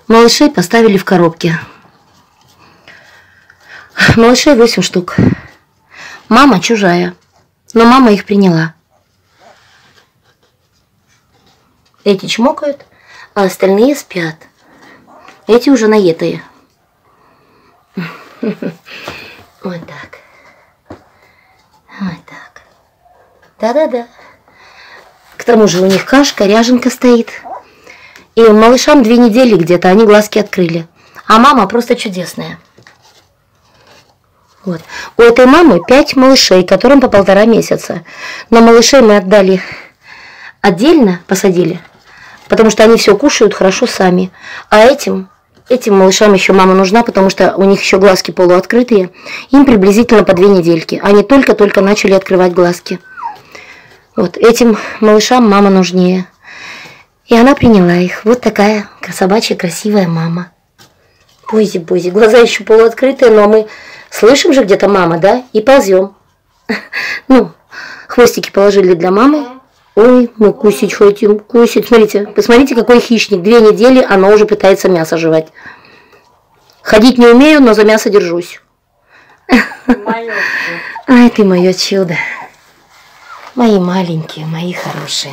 Малышей поставили в коробки. Малышей 8 штук. Мама чужая, но мама их приняла. Эти чмокают, а остальные спят. Эти уже наетые. Вот так. Вот так. Да-да-да. К тому же у них кашка, ряженка стоит. И малышам 2 недели где-то, они глазки открыли. А мама просто чудесная. Вот. У этой мамы 5 малышей, которым по 1,5 месяца. Но малышей мы отдали отдельно, посадили, потому что они все кушают хорошо сами. А этим малышам еще мама нужна, потому что у них еще глазки полуоткрытые. Им приблизительно по 2 недельки. Они только-только начали открывать глазки. Вот этим малышам мама нужнее. И она приняла их. Вот такая собачья красивая мама. Бойзи-бойзи. Глаза еще полуоткрытые, но мы слышим же где-то мама, да? И ползем. Ну, хвостики положили для мамы. Ой, мы кусить хотим, кусить. Смотрите, посмотрите, какой хищник. 2 недели, оно уже пытается мясо жевать. Ходить не умею, но за мясо держусь. Ай, ты мое чудо. Мои маленькие, мои хорошие.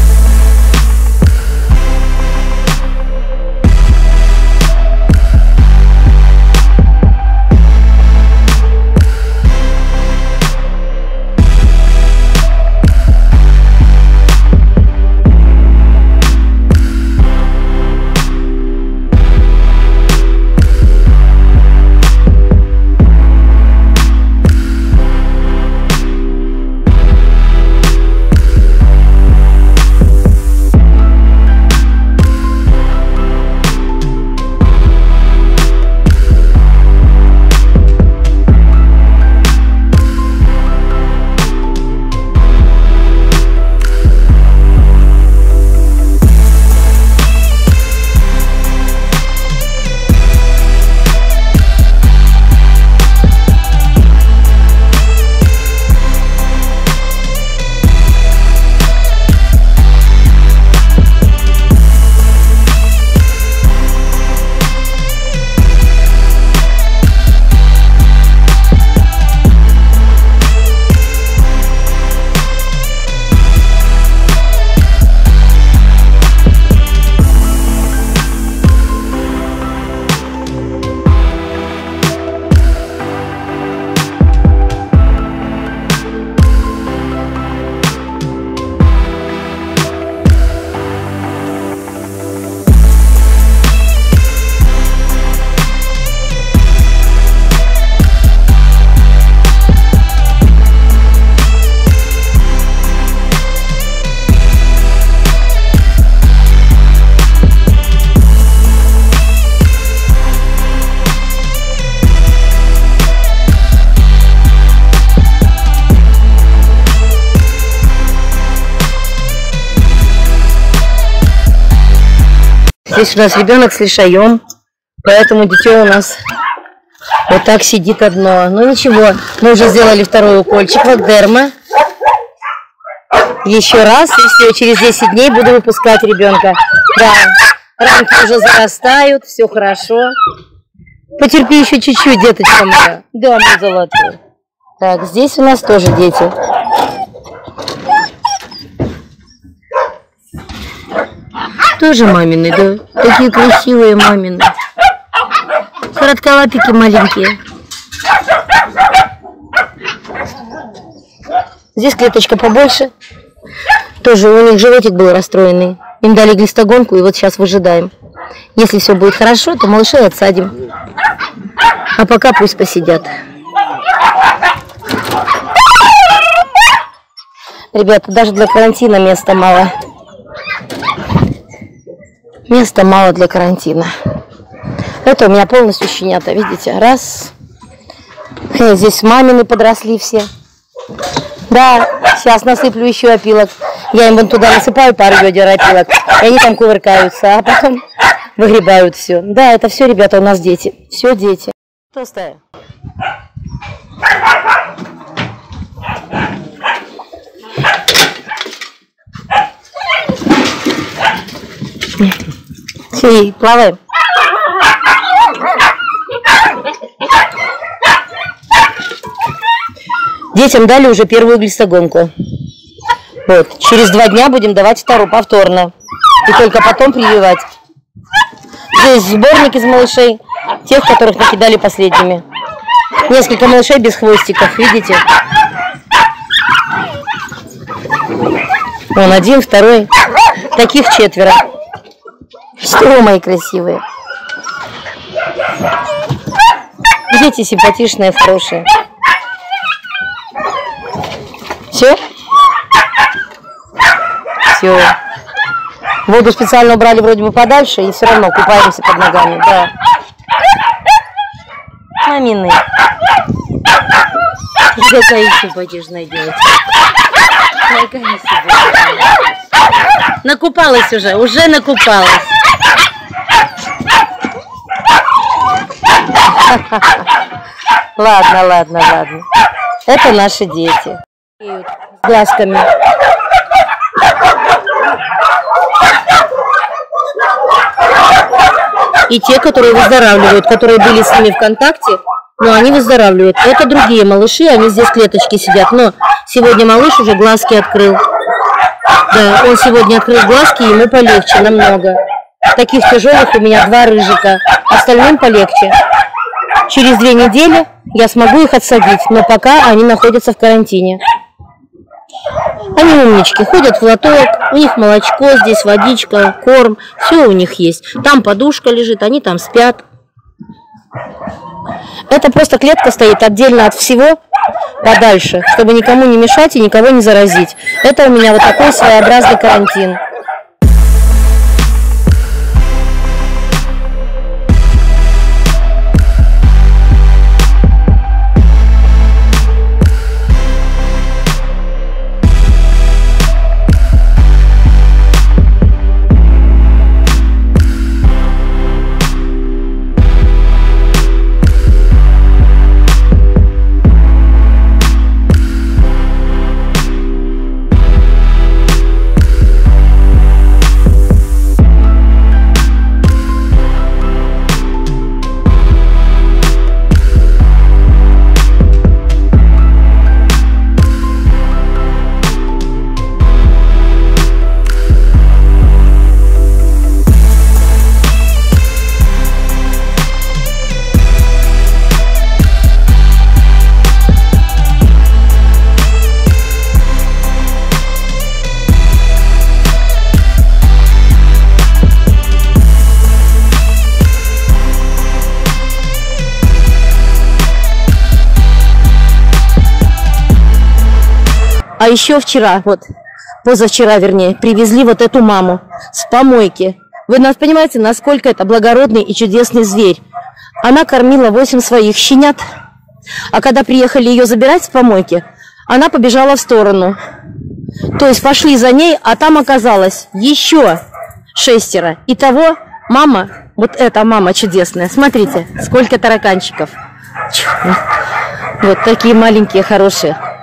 Здесь у нас ребенок с лишаем, поэтому дитё у нас вот так сидит одно. Ну ничего, мы уже сделали 2-й укольчик Вакдерма. Еще раз, и все, через 10 дней буду выпускать ребенка. Да, рамки уже зарастают, все хорошо. Потерпи еще чуть-чуть, деточка моя. Да, мой золотой. Так, здесь у нас тоже дети. Тоже мамины, да? Такие красивые мамины. Коротколапики маленькие. Здесь клеточка побольше. Тоже у них животик был расстроенный. Им дали глистогонку, и вот сейчас выжидаем. Если все будет хорошо, то малышей отсадим. А пока пусть посидят. Ребята, даже для карантина места мало. Места мало для карантина. Это у меня полностью щенята, видите? Раз. Здесь мамины подросли все. Да, сейчас насыплю еще опилок. Я им вон туда насыпаю пару ведер опилок. И они там кувыркаются, а потом выгребают все. Да, это все, ребята, у нас дети. Все дети. Толстая. Все, плаваем. Детям дали уже первую глистогонку. Вот. Через 2 дня будем давать вторую повторно. И только потом прививать. Здесь сборник из малышей, тех, которых накидали последними. Несколько малышей без хвостиков, видите? Вон один, второй. Таких 4. Что, мои красивые? Дети симпатичные, хорошие. Все? Все. Воду специально убрали вроде бы подальше, и все равно купаемся под ногами. Да. Мамины. Какая симпатичная девочка. Накупалась уже накупалась. Ладно. Это наши дети. С глазками. И те, которые выздоравливают, которые были с ними в контакте, но они выздоравливают. Это другие малыши, они здесь в клеточке сидят. Но сегодня малыш уже глазки открыл. Да, он сегодня открыл глазки, ему полегче намного. Таких тяжелых у меня 2 рыжика, остальным полегче. Через 2 недели я смогу их отсадить, но пока они находятся в карантине. Они умнички, ходят в лоток, у них молочко, здесь водичка, корм, все у них есть. Там подушка лежит, они там спят. Это просто клетка стоит отдельно от всего, подальше, чтобы никому не мешать и никого не заразить. Это у меня вот такой своеобразный карантин. А еще вчера, позавчера, вернее, привезли вот эту маму с помойки. Вы нас понимаете, насколько это благородный и чудесный зверь. Она кормила 8 своих щенят, а когда приехали ее забирать с помойки, она побежала в сторону. То есть пошли за ней, а там оказалось еще 6. Итого мама, вот эта мама чудесная, смотрите, сколько тараканчиков. Вот такие маленькие, хорошие.